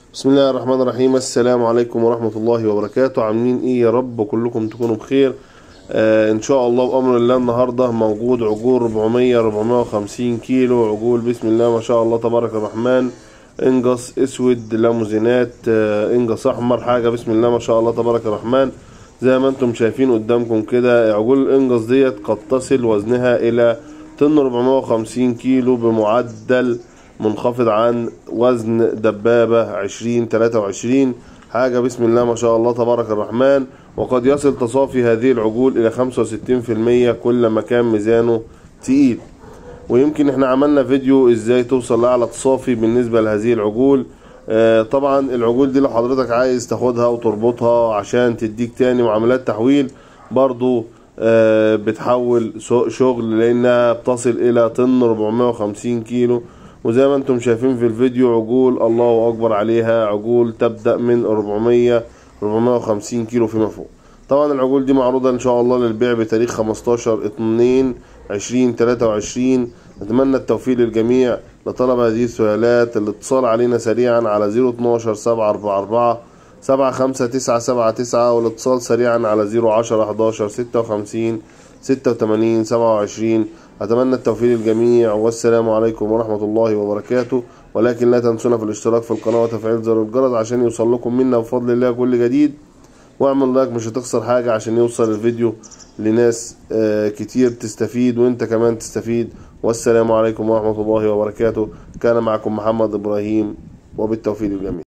بسم الله الرحمن الرحيم. السلام عليكم ورحمة الله وبركاته. عاملين ايه يا رب؟ كلكم تكونوا بخير. ان شاء الله بأمر الله النهاردة موجود عجول 450 كيلو عجول. بسم الله ما شاء الله تبارك الرحمن. انجص اسود، ليموزينات، انجص احمر، حاجة بسم الله ما شاء الله تبارك الرحمن. زي ما انتم شايفين قدامكم كده عجول الانجص ديت قد تصل وزنها الى طن 450 كيلو بمعدل منخفض عن وزن دبابة 2023. حاجة بسم الله ما شاء الله تبارك الرحمن. وقد يصل تصافي هذه العجول إلى 65% كل ما كان ميزانه تقيل. ويمكن احنا عملنا فيديو ازاي توصل لأعلى تصافي بالنسبة لهذه العجول. طبعا العجول دي لو حضرتك عايز تاخدها وتربطها عشان تديك تاني معاملات تحويل برضو بتحول شغل، لانها بتصل الى طن 450 كيلو. وزي ما انتم شايفين في الفيديو عجول الله اكبر عليها، عجول تبدأ من 450 كيلو فيما فوق. طبعا العجول دي معروضة ان شاء الله للبيع بتاريخ 15/2/2023. نتمنى التوفيق للجميع. لطلب هذه السؤالات الاتصال علينا سريعا على 012 744 75979، والاتصال سريعا على 010 11 56 86 27. أتمنى التوفيق للجميع، والسلام عليكم ورحمة الله وبركاته. ولكن لا تنسونا في الاشتراك في القناة وتفعيل زر الجرس عشان يوصل لكم منا بفضل الله كل جديد. واعمل لايك، مش هتخسر حاجة، عشان يوصل الفيديو لناس كتير تستفيد وانت كمان تستفيد. والسلام عليكم ورحمة الله وبركاته. كان معكم محمد إبراهيم، وبالتوفيق للجميع.